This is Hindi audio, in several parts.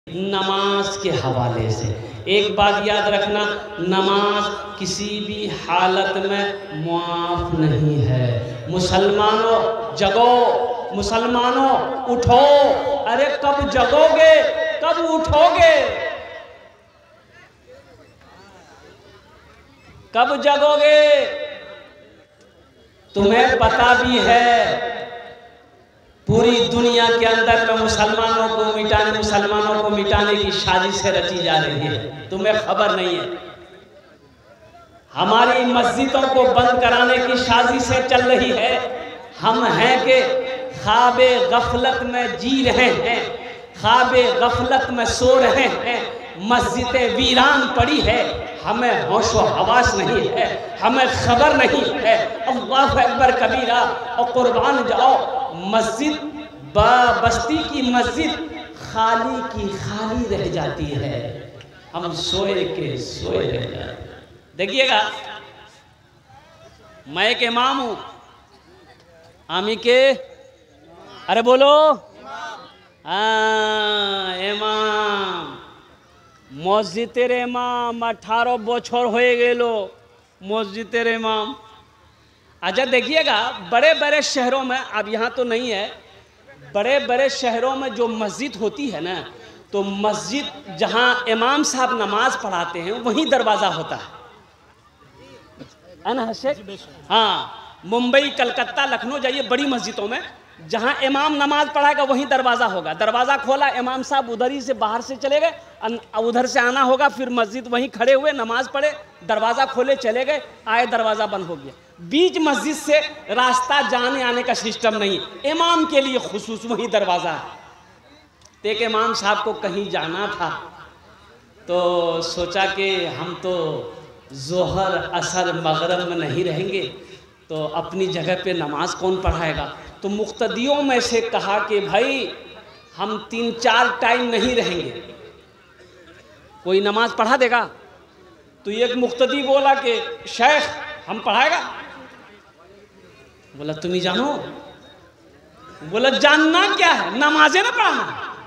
नमाज के हवाले से एक बात याद रखना, नमाज किसी भी हालत में मुआफ नहीं है। मुसलमानों जगो, मुसलमानों उठो। अरे कब जगोगे, कब उठोगे, कब जगोगे? तुम्हें पता भी है पूरी दुनिया के अंदर में मुसलमानों को मिटाने की साजिशें रची जा रही है, तुम्हें खबर नहीं है। हमारी मस्जिदों को बंद कराने की साजिशें चल रही है। हम हैं कि ख्वाबे गफलत में जी रहे हैं, ख्वाबे गफलत में सो रहे हैं। मस्जिदें वीरान पड़ी है, हमें होशो हवास नहीं है, हमें खबर नहीं है। अल्लाहु अकबर कबीरा और कुर्बान जाओ, मस्जिद बस्ती की मस्जिद खाली की खाली रह जाती है, हम सोए के सोए रह जाते। देखिएगा, मैं एक इमाम हूं, आमी के अरे बोलो इमाम, मस्जिदेर इमाम 18 বছর হয়ে গেল मस्जिदेर इमाम। अच्छा देखिएगा, बड़े बड़े शहरों में, अब यहाँ तो नहीं है, बड़े बड़े शहरों में जो मस्जिद होती है ना, तो मस्जिद जहाँ इमाम साहब नमाज पढ़ाते हैं वहीं दरवाज़ा होता है ना शेख? हाँ, मुंबई कलकत्ता लखनऊ जाइए, बड़ी मस्जिदों में जहाँ इमाम नमाज पढ़ाएगा वहीं दरवाज़ा होगा। दरवाज़ा खोला, इमाम साहब उधर ही से बाहर से चले गए, उधर से आना होगा, फिर मस्जिद वहीं खड़े हुए, नमाज पढ़े, दरवाज़ा खोले, चले गए, आए, दरवाज़ा बंद हो गया। बीच मस्जिद से रास्ता जाने आने का सिस्टम नहीं, इमाम के लिए खुसूस वही दरवाज़ा है। तो एक इमाम साहब को कहीं जाना था, तो सोचा कि हम तो जोहर असर मगरिब में नहीं रहेंगे, तो अपनी जगह पे नमाज कौन पढ़ाएगा। तो मुक्तदियों में से कहा कि भाई हम 3-4 टाइम नहीं रहेंगे, कोई नमाज पढ़ा देगा। तो एक मुक्तदी बोला कि शेख हम पढ़ाएगा। बोला तुम ही जानो। बोला जानना क्या है, नमाजें ना पढ़ाना,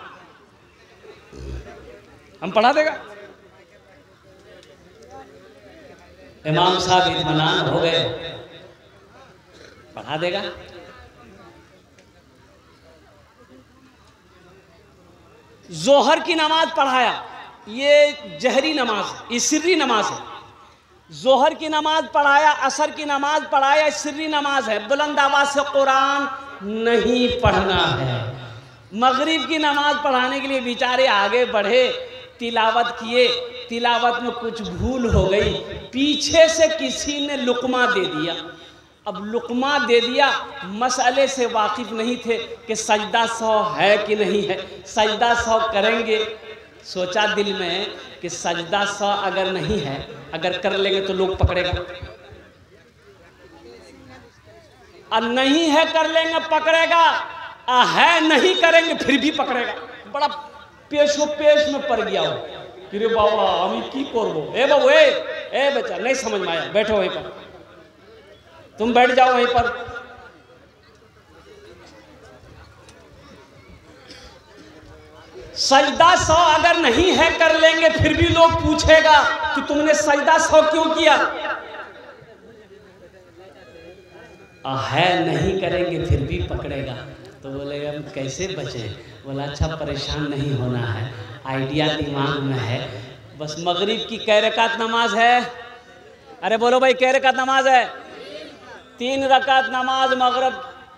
हम पढ़ा देगा। इमाम साहब इत्मीनान हो गए, पढ़ा देगा। जोहर की नमाज पढ़ाया, ये जहरी नमाज, ये सिर्री नमाज है। जोहर की नमाज पढ़ाया, असर की नमाज पढ़ाया, सिर्री नमाज है, बुलंद आवाज से कुरान नहीं पढ़ना है। मगरिब की नमाज पढ़ाने के लिए बेचारे आगे बढ़े, तिलावत किए, तिलावत में कुछ भूल हो गई, पीछे से किसी ने लुकमा दे दिया। अब लुकमा दे दिया, मसले से वाकिफ नहीं थे कि सजदा 100 है कि नहीं है, सजदा 100 करेंगे। सोचा दिल में कि सजदा 100 अगर नहीं है, अगर कर लेंगे तो लोग पकड़ेगा, और नहीं है कर लेंगे पकड़ेगा, है नहीं करेंगे फिर भी पकड़ेगा। बड़ा पेशो पेश में पड़ गया हो कि रे बाबा हम की करबो। ए बाबू ए बच्चा नहीं समझ में आया, बैठो वहीं पर, तुम बैठ जाओ वहीं पर। सजदा 100 अगर नहीं है कर लेंगे फिर भी लोग पूछेगा कि तुमने सजदा 100 क्यों किया। है नहीं करेंगे फिर भी पकड़ेगा। तो बोले हम कैसे बचे। बोला अच्छा परेशान नहीं होना है, आइडिया दिमाग में है। बस मगरिब की कै रकात नमाज है, अरे बोलो भाई कै रकात नमाज है? 3 रकात नमाज मगरिब,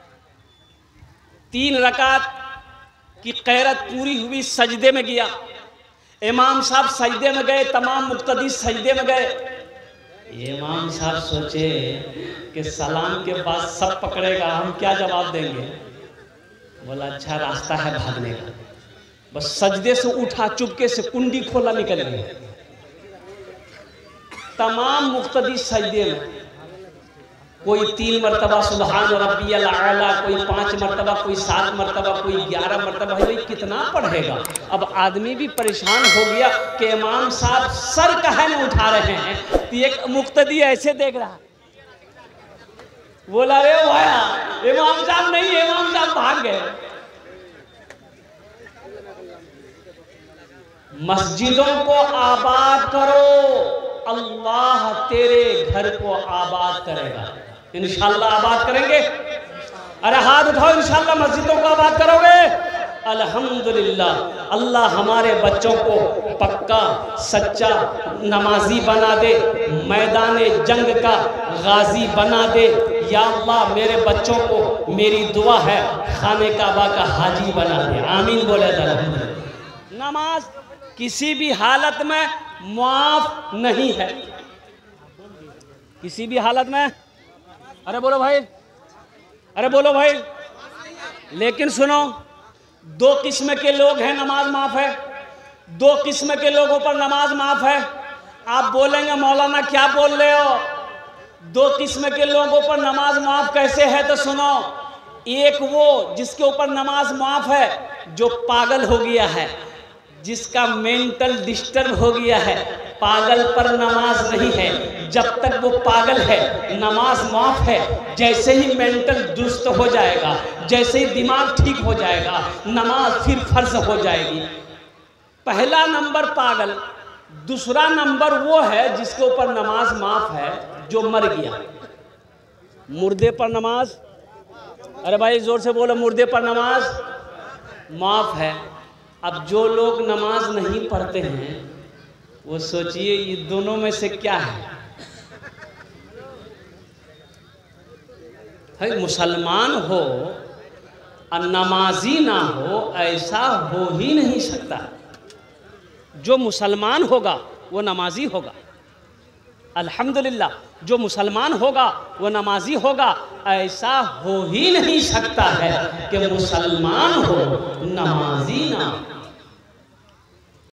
3 रकात की क़ैरत पूरी हुई, सजदे में गया, इमाम साहब सजदे में गए, तमाम मुक्तदी सजदे में गए। इमाम साहब सोचे कि सलाम के बाद सब पकड़ेगा, हम क्या जवाब देंगे। बोला अच्छा रास्ता है भागने का। बस सजदे से उठा, चुपके से कुंडी खोला, निकल गया। तमाम मुक्तदी सजदे में, कोई 3 मरतबा सुबहान रब्बियल आला, कोई 5 मरतबा, कोई 7 मरतबा, कोई 11 मरतबा। भाई कितना पढ़ेगा। अब आदमी भी परेशान हो गया कि इमाम साहब सर काहे में उठा रहे हैं। तो एक मुक्तदी ऐसे देख रहा, बोला रे भाया इमाम साहब नहीं, इमाम साहब भाग गए। मस्जिदों को आबाद करो, अल्लाह तेरे घर को आबाद करेगा। इंशाअल्लाह आबाद करेंगे। अरे हाथ उठाओ, इंशाअल्लाह मस्जिदों को आबाद करोगे। अल्हम्दुलिल्लाह, अल्लाह हमारे बच्चों को पक्का सच्चा नमाजी बना दे, मैदान जंग का गाजी बना दे। या अल्लाह मेरे बच्चों को, मेरी दुआ है, खाने काबा का हाजी बना दे। आमीन बोले। नमाज किसी भी हालत में मुआफ नहीं है, किसी भी हालत में। अरे बोलो भाई, अरे बोलो भाई। लेकिन सुनो, दो किस्म के लोग हैं नमाज माफ है, दो किस्म के लोगों पर नमाज माफ है। आप बोलेंगे मौलाना क्या बोल रहे हो, दो किस्म के लोगों पर नमाज माफ कैसे है? तो सुनो, एक वो जिसके ऊपर नमाज माफ है जो पागल हो गया है, जिसका मेंटल डिस्टर्ब हो गया है। पागल पर नमाज नहीं है, जब तक वो पागल है नमाज माफ है। जैसे ही मेंटल दुरुस्त हो जाएगा, जैसे ही दिमाग ठीक हो जाएगा, नमाज फिर फर्ज हो जाएगी। पहला नंबर पागल, दूसरा नंबर वो है जिसके ऊपर नमाज माफ है जो मर गया। मुर्दे पर नमाज, अरे भाई जोर से बोलो, मुर्दे पर नमाज माफ है। अब जो लोग नमाज नहीं पढ़ते हैं वो सोचिए ये दोनों में से क्या है? भाई मुसलमान हो और नमाजी ना हो, ऐसा हो ही नहीं सकता। जो मुसलमान होगा वो नमाजी होगा। अल्हम्दुलिल्लाह, जो मुसलमान होगा वो नमाजी होगा। ऐसा हो ही नहीं सकता है कि मुसलमान हो नमाजी ना हो।